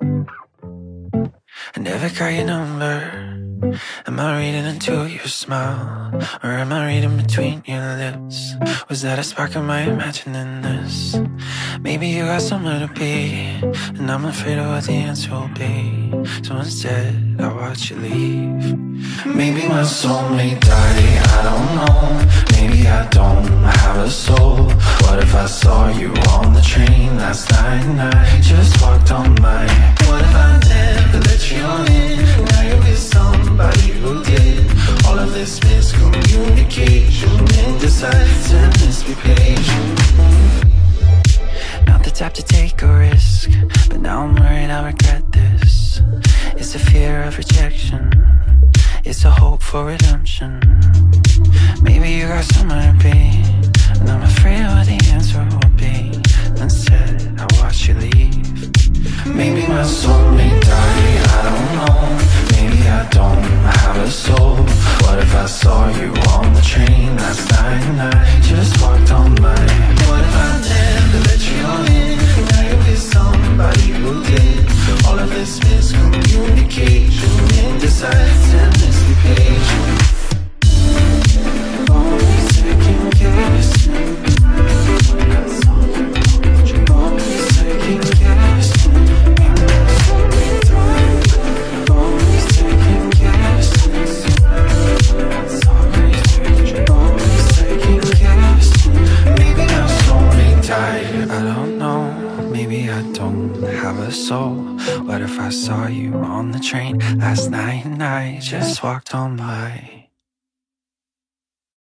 I never got your number. Am I reading into your smile, or am I reading between your lips? Was that a spark? Am I imagining this? Maybe you got somewhere to be, and I'm afraid of what the answer will be. So instead, I watch you leave. Maybe my soulmate died, I don't know. Maybe I don't have a soul. What if I saw you on the train last night and I just walked on by? What if I never let you in? Now you're with somebody who did. All of this miscommunication, indecisive, misbehaving. Not the type to take a risk, but now I'm worried I'll regret this. It's a fear of rejection, it's a hope for redemption. Maybe you got somewhere to be, and I'm afraid of what the answer will be. Instead, I watch you leave. Maybe my soulmate died, I don't know. Maybe I don't have a soul. What if I saw you on the train last night and I just walked on by? What if I never let you in? Now you're with somebody who did. All of this miscommunication, indecisive, misbehaving. Always second guessing. Always second guessing. Always second guessing. Always second guessing. Maybe our soulmate died, I don't know. Maybe I don't have a soul. What if I saw you on the train last night and I just walked on by?